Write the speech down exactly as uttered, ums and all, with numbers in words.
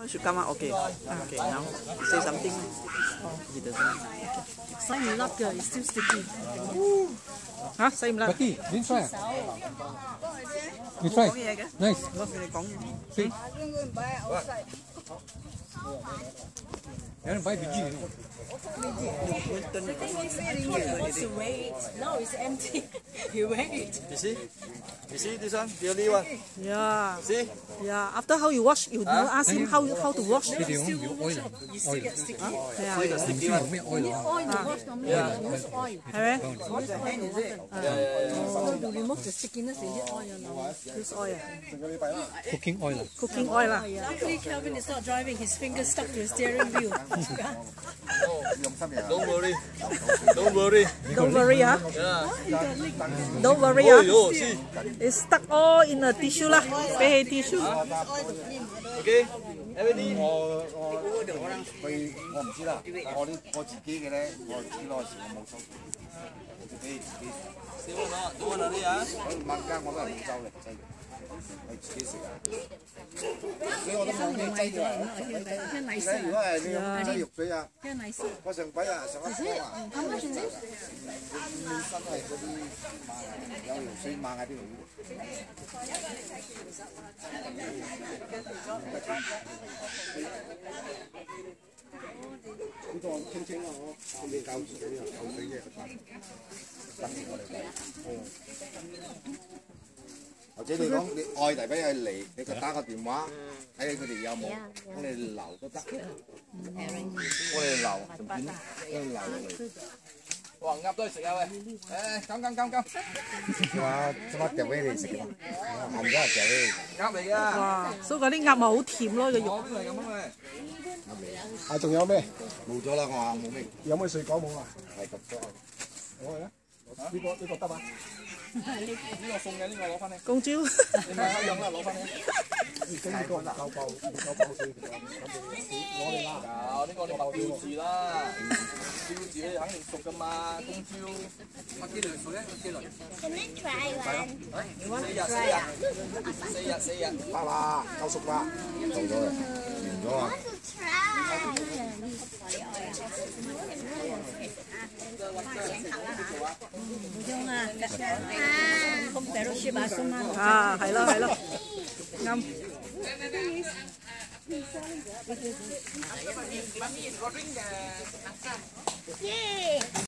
should come out. Okay. Okay. Now say something. He doesn't. 洗唔甩嘅，it's still sticky。 嚇，洗唔甩。 Becky，你 try 啊？你 try。 講嘢嘅。 Nice。 我佢哋講嘢。 See。有人擺 Becky 嘅。 To wait. Now it's empty. You wait. You see? You see this one? The only one. Yeah. See? Yeah. After how you wash, you don't ask him how how to wash. 你哋講唔要 oil 啊 oil。 係啊。 See the sticky one. 咩 oil 啊 Oil you wash no more. Use oil. 係咩 Use oil to wash. Yeah, yeah, yeah. So to remove the stickiness, you need oil now. ？Use oil 啊 ？Cooking oil 啊。 ，cooking oil 啦。 Luckily, Kelvin is not driving. His fingers stuck to the steering wheel. Don't worry. Don't worry. Don't worry 啊 Yeah. ，Don't worry 啊 Oh, yo, see. ，It's stuck all in a tissue 啦，俾起 tissue。 Okay? Everybody? 我我佢我唔知啦，我啲我自己嘅咧，我自己攞時我冇收，自己自己 See one not? Do one only, ah? 我萬間我都係冇收嘅，真係，我自己食啊。所以我都冇咩擠㗎。如果係你有擠肉水啊，我上擺啊上一波啊，本身係嗰啲有肉水猛喺啲魚。 呢個清清啊，我你教住佢啊，口水嘅等住我哋睇。或者你講你愛嚟俾佢嚟，你佢打個電話睇下佢哋有冇，幫你留都得。幫你留，順便幫你留嚟。 哇，鴨都係食啊喂！誒，咁咁咁咁。 話做乜掉俾你食㗎？冚咗係掉俾你。 鴨嚟㗎。 哇，所以嗰啲鴨咪好甜咯，個肉。 我邊度係咁啊啊，仲有咩？ 冇咗啦，我話冇咩。 有冇水果冇啊？ 係咁多。 我係啊，呢個呢個得啊。 呢個送嘅，呢個攞翻嚟。 公蕉。 你買開樣啦，攞翻嚟。 已經呢個唔夠爆，唔夠爆水，攞嚟啦。 有呢個你白標字啦，標字你肯定熟噶嘛，公蕉。乜幾兩水咧？幾兩？ Can I try one? 四日四日，四日四日。 得啦，夠熟啦，到咗啦，完咗啦。 用啊，咁第六十八送啊。 啊，係咯係咯，啱。 Yeah.